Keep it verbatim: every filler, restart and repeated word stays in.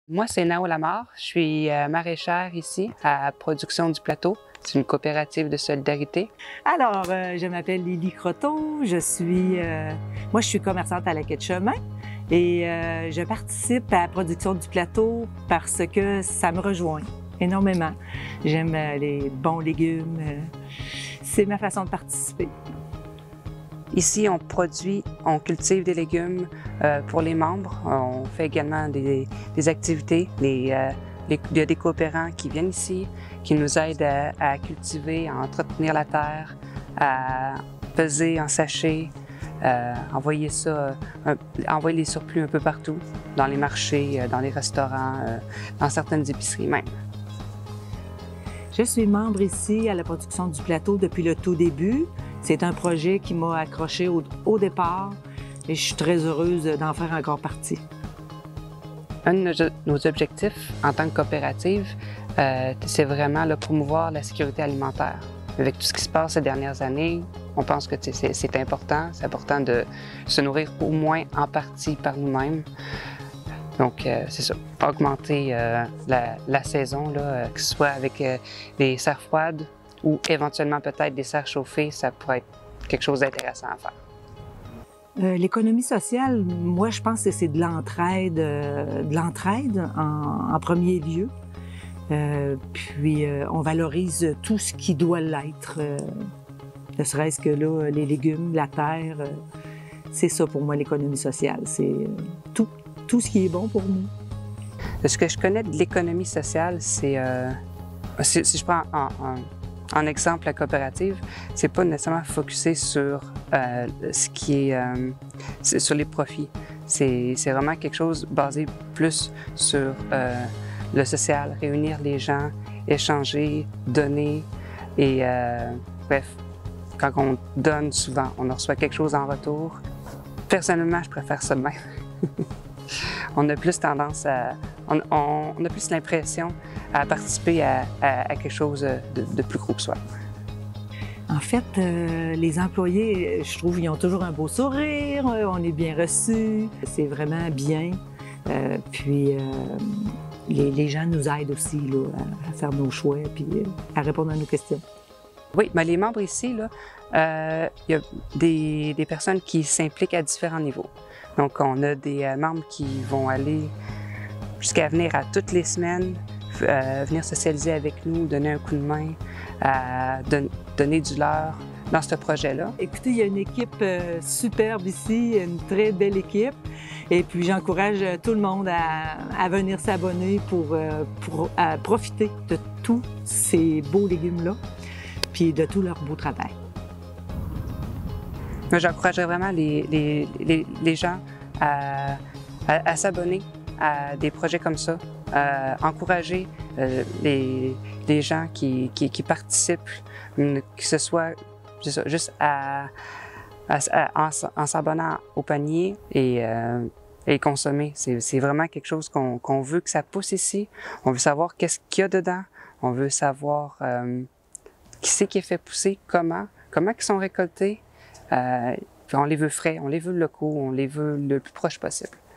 Moi, c'est Nao Lamar. Je suis euh, maraîchère ici à Production du Plateau. C'est une coopérative de solidarité. Alors, euh, je m'appelle Lily Croteau. Je suis, euh, moi, je suis commerçante à la quai de chemin et euh, je participe à la Production du Plateau parce que ça me rejoint énormément. J'aime euh, les bons légumes. Euh, c'est ma façon de participer. Ici, on produit, on cultive des légumes euh, pour les membres. On fait également des, des activités. Les, euh, les, il y a des coopérants qui viennent ici, qui nous aident à, à cultiver, à entretenir la terre, à peser en sachets, euh, envoyer ça, euh, envoyer les surplus un peu partout, dans les marchés, euh, dans les restaurants, euh, dans certaines épiceries même. Je suis membre ici à la Production du Plateau depuis le tout début. C'est un projet qui m'a accroché au, au départ et je suis très heureuse d'en faire encore partie. Un de nos, nos objectifs en tant que coopérative, euh, c'est vraiment de promouvoir la sécurité alimentaire. Avec tout ce qui se passe ces dernières années, on pense que c'est important. C'est important de se nourrir au moins en partie par nous-mêmes. Donc, euh, c'est ça, augmenter euh, la, la saison, là, euh, que ce soit avec euh, des serres froides ou éventuellement peut-être des serres chauffées, ça pourrait être quelque chose d'intéressant à faire. Euh, L'économie sociale, moi, je pense que c'est de l'entraide, euh, de l'entraide en, en premier lieu. Euh, puis, euh, on valorise tout ce qui doit l'être, euh, ne serait-ce que là, les légumes, la terre. Euh, c'est ça pour moi, l'économie sociale. C'est euh, tout. tout ce qui est bon pour nous. Ce que je connais de l'économie sociale, c'est, euh, si, si je prends en, en, en exemple la coopérative, c'est pas nécessairement focusé sur euh, ce qui est, euh, sur les profits. C'est vraiment quelque chose basé plus sur euh, le social, réunir les gens, échanger, donner et euh, bref, quand on donne souvent, on reçoit quelque chose en retour. Personnellement, je préfère ça de même. On a plus tendance à... On, on, on a plus l'impression à participer à, à, à quelque chose de, de plus gros que soi. En fait, euh, les employés, je trouve, ils ont toujours un beau sourire, on est bien reçus, c'est vraiment bien. Euh, puis euh, les, les gens nous aident aussi là, à, à faire nos choix puis à répondre à nos questions. Oui, mais les membres ici, là, euh, il y a des, des personnes qui s'impliquent à différents niveaux. Donc, on a des euh, membres qui vont aller jusqu'à venir à toutes les semaines, euh, venir socialiser avec nous, donner un coup de main, euh, don donner du leur dans ce projet-là. Écoutez, il y a une équipe euh, superbe ici, une très belle équipe. Et puis, j'encourage tout le monde à, à venir s'abonner pour, euh, pour à profiter de tous ces beaux légumes-là, puis de tout leur beau travail. J'encouragerais vraiment les, les, les, les gens à, à, à s'abonner à des projets comme ça, à encourager euh, les, les gens qui, qui, qui participent, que ce soit ça, juste à, à, à, en, en s'abonnant au panier et, euh, et consommer. C'est vraiment quelque chose qu'on qu'on veut que ça pousse ici. On veut savoir qu'est-ce qu'il y a dedans. On veut savoir euh, qui c'est qui est fait pousser, comment, comment ils sont récoltés. Euh, on les veut frais, on les veut locaux, on les veut le plus proche possible.